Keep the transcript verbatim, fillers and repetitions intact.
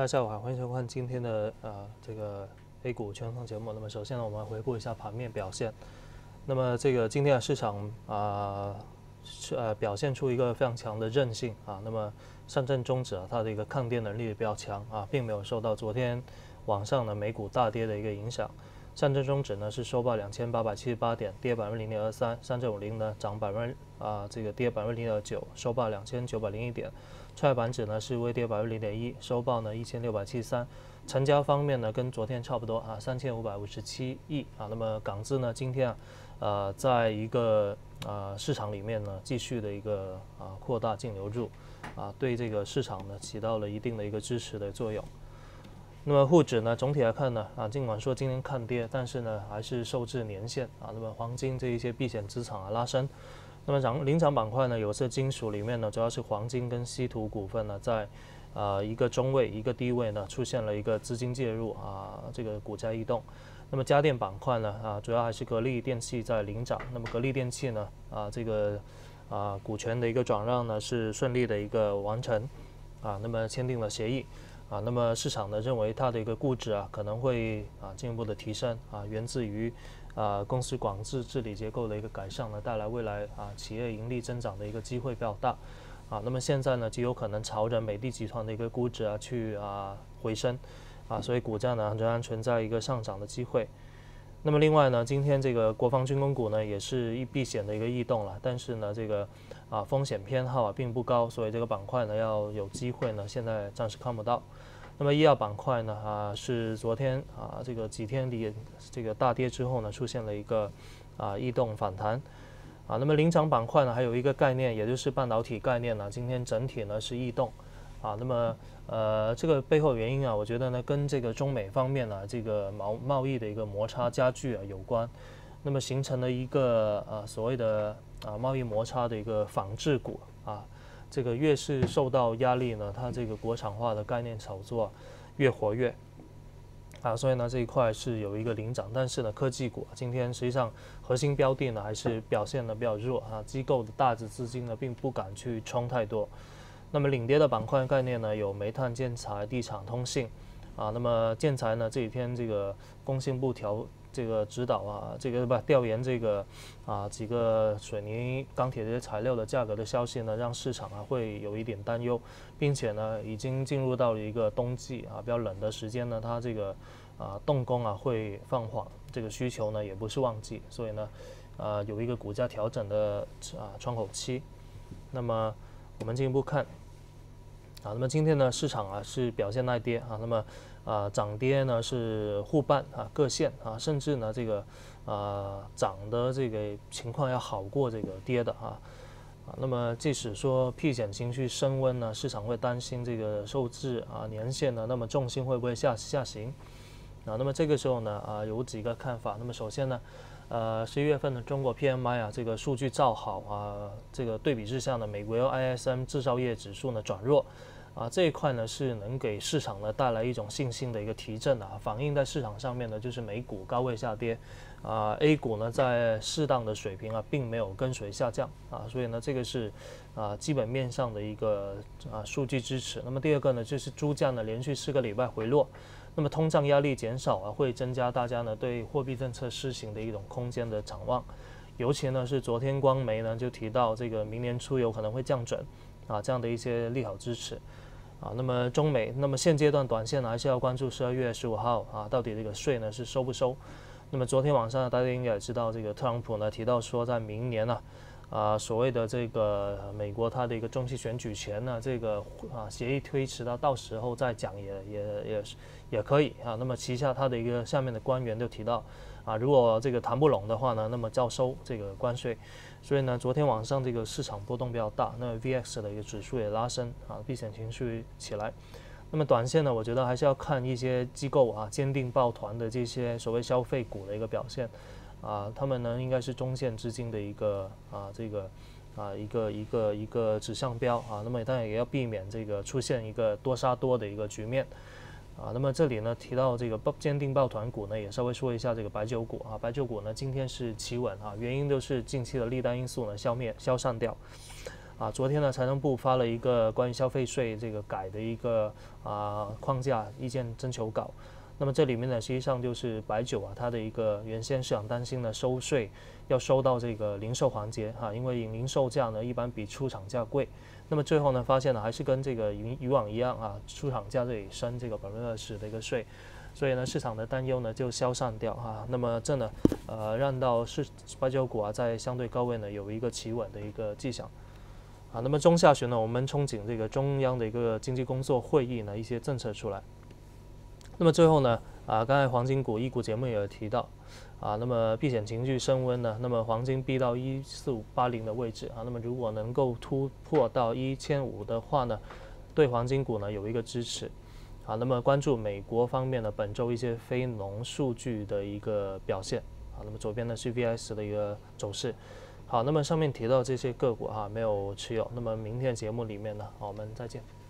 家下午好，欢迎收看今天的呃这个 A 股全仓节目。那么首先呢，我们回顾一下盘面表现。那么这个今天的市场啊，是、呃表现出一个非常强的韧性啊。那么上证综指啊，它的一个抗跌能力比较强啊，并没有受到昨天晚上的美股大跌的一个影响。上证综指呢是收报两千八百七十八点，跌百分之零点二三；上证五零呢涨百分啊这个跌百分之零点二九，收报两千九百零一点。创业板指呢是微跌百分之零点一，收报呢一千六百七十三。成交方面呢跟昨天差不多啊，三千五百五十七亿啊。那么港资呢今天啊呃在一个呃市场里面呢继续的一个啊扩大净流入啊，对这个市场呢起到了一定的一个支持的作用。那么沪指呢，总体来看呢，啊，尽管说今天看跌，但是呢，还是受制年线啊。那么黄金这一些避险资产啊拉升。那么涨领涨板块呢，有色金属里面呢，主要是黄金跟稀土股份呢，在呃一个中位一个低位呢，出现了一个资金介入啊，这个股价异动。那么家电板块呢，啊，主要还是格力电器在领涨。那么格力电器呢，啊，这个啊股权的一个转让呢，是顺利的一个完成啊，那么签订了协议。啊，那么市场呢认为它的一个估值啊可能会啊进一步的提升啊，源自于啊公司管制治理结构的一个改善呢，带来未来啊企业盈利增长的一个机会比较大啊。那么现在呢极有可能朝着美的集团的一个估值啊去啊回升啊，所以股价呢仍然存在一个上涨的机会。那么另外呢，今天这个国防军工股呢也是一避险的一个异动了，但是呢这个啊风险偏好啊并不高，所以这个板块呢要有机会呢现在暂时看不到。那么医药板块呢啊是昨天啊这个几天里这个大跌之后呢出现了一个啊异动反弹啊。那么领涨板块呢还有一个概念，也就是半导体概念呢，今天整体呢是异动啊。那么呃，这个背后原因啊，我觉得呢，跟这个中美方面呢，这个贸贸易的一个摩擦加剧啊有关。那么形成了一个呃所谓的啊贸易摩擦的一个仿制股啊，这个越是受到压力呢，它这个国产化的概念炒作越活跃啊，所以呢这一块是有一个领涨，但是呢科技股、啊、今天实际上核心标的呢还是表现的比较弱啊，机构的大值资金呢并不敢去冲太多。那么领跌的板块概念呢，有煤炭、建材、地产、通信，啊，那么建材呢这几天这个工信部调这个指导啊，这个不调研这个啊几个水泥、钢铁这些材料的价格的消息呢，让市场啊会有一点担忧，并且呢已经进入到了一个冬季啊比较冷的时间呢，它这个啊动工啊会放缓，这个需求呢也不是旺季，所以呢呃有一个股价调整的啊窗口期。那么我们进一步看。啊，那么今天呢，市场啊是表现耐跌啊，那么啊涨跌呢是互半啊各线啊，甚至呢这个啊涨的这个情况要好过这个跌的啊啊，那么即使说避险情绪升温呢，市场会担心这个受制啊年限呢，那么重心会不会下下行啊？那么这个时候呢啊有几个看法，那么首先呢。呃，十一月份的中国 P M I 啊，这个数据造好啊，这个对比之下呢，美国 I S M 制造业指数呢转弱，啊这一块呢是能给市场呢带来一种信心的一个提振啊，反映在市场上面呢就是美股高位下跌，啊 A 股呢在适当的水平啊，并没有跟随下降啊，所以呢这个是啊基本面上的一个啊数据支持。那么第二个呢就是猪价呢连续四个礼拜回落。那么通胀压力减少啊，会增加大家呢对货币政策施行的一种空间的展望。尤其呢是昨天光媒呢就提到这个明年初有可能会降准啊，这样的一些利好支持啊。那么中美，那么现阶段短线呢还是要关注十二月十五号啊，到底这个税呢是收不收？那么昨天晚上大家应该也知道，这个特朗普呢提到说，在明年呢。啊，所谓的这个美国它的一个中期选举前呢，这个啊协议推迟到到时候再讲也也也也可以啊。那么旗下它的一个下面的官员就提到啊，如果这个谈不拢的话呢，那么照收这个关税。所以呢，昨天晚上这个市场波动比较大，那 V X 的一个指数也拉升啊，避险情绪起来。那么短线呢，我觉得还是要看一些机构啊坚定抱团的这些所谓消费股的一个表现。啊，他们呢应该是中线资金的一个啊这个啊一个一个一个指向标啊，那么当然也要避免这个出现一个多杀多的一个局面啊。那么这里呢提到这个坚定抱团股呢，也稍微说一下这个白酒股啊，白酒股呢今天是企稳啊，原因就是近期的利淡因素呢消灭消散掉啊，昨天呢，财政部发了一个关于消费税这个改的一个啊框架意见征求稿。那么这里面呢，实际上就是白酒啊，它的一个原先市场担心的收税要收到这个零售环节哈、啊，因为零售价呢一般比出厂价贵。那么最后呢，发现呢还是跟这个以以往一样啊，出厂价这里升这个百分之二十的一个税。所以呢，市场的担忧呢就消散掉啊。那么这呢，呃，让到市白酒股啊在相对高位呢有一个企稳的一个迹象。啊，那么中下旬呢，我们憧憬这个中央的一个经济工作会议呢一些政策出来。那么最后呢，啊，刚才黄金股、一股节目也有提到，啊，那么避险情绪升温呢，那么黄金逼到一四五八零的位置啊，那么如果能够突破到一千五的话呢，对黄金股呢有一个支持。啊，那么关注美国方面呢本周一些非农数据的一个表现。啊，那么左边呢是 V I X 的一个走势。好，那么上面提到这些个股哈、啊、没有持有，那么明天节目里面呢，好，我们再见。